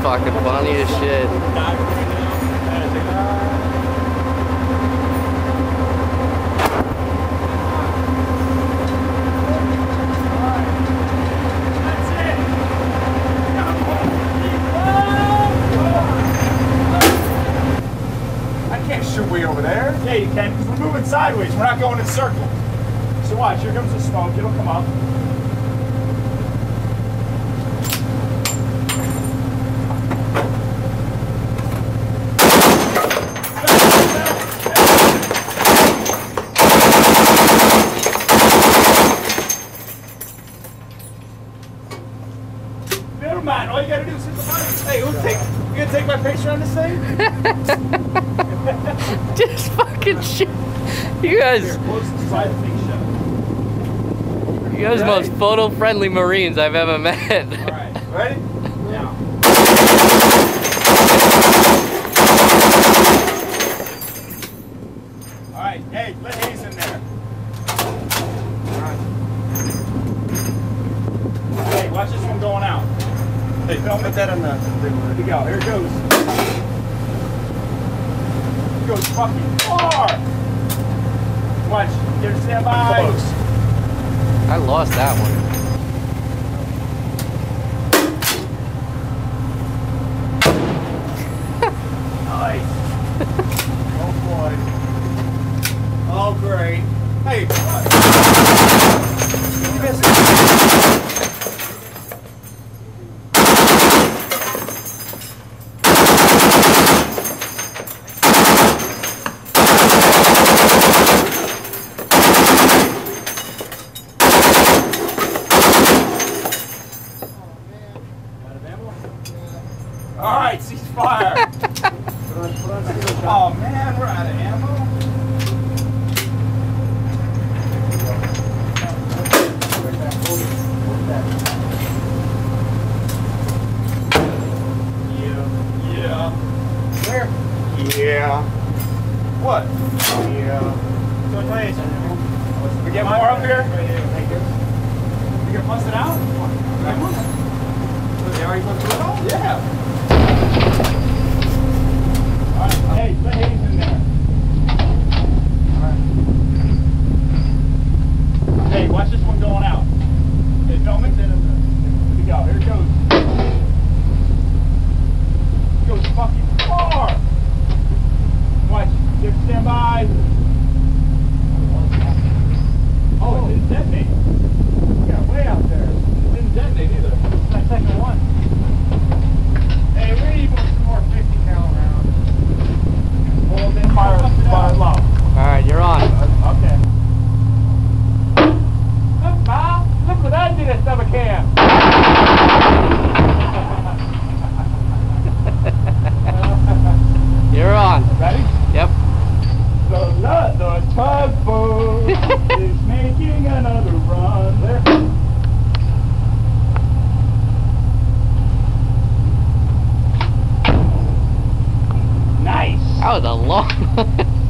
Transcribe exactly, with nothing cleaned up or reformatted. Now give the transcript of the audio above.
fucking funny as shit. Shoot way over there? Yeah, you can, because we're moving sideways. We're not going in circles. So watch, here comes the smoke. It'll come up. Never mind. All you gotta do is hit the button. Hey, who'll take, you gonna take my picture on this thing? Just fucking shit. You guys, you guys are the most photo-friendly Marines I've ever met. All right, ready? Now. All right, hey, let Hayes in there. All right. Hey, watch this one going out. Hey, don't put that on the thing. Here we go. Here it goes. It goes fucking far. Watch. Get it, stand by. Close. I lost that one. Nice. Oh boy. Oh great. Hey, what? You missed it. All right, cease fire. Oh man, we're out of ammo. Yeah, yeah. Where? Yeah. What? Yeah. So what is it? We get more up here? You gonna bust it out? They already put it all? Yeah. Alright, hey, let Hayes in there. Alright. Hey, watch this one going out. Hey, film it. Here we go, here it goes. It goes fucking far. Watch, just stand by. Oh, it didn't detonate. Yeah, way out there. It didn't detonate either. It's that second one. Hey, we need some more fifty cal rounds. Well, then fire, fire low. Alright, you're on. Okay. Look, Bob. Look what I did at summer camp. You're on. Ready? Yep. The, the tugboat is making another run. There. Nice. That was a long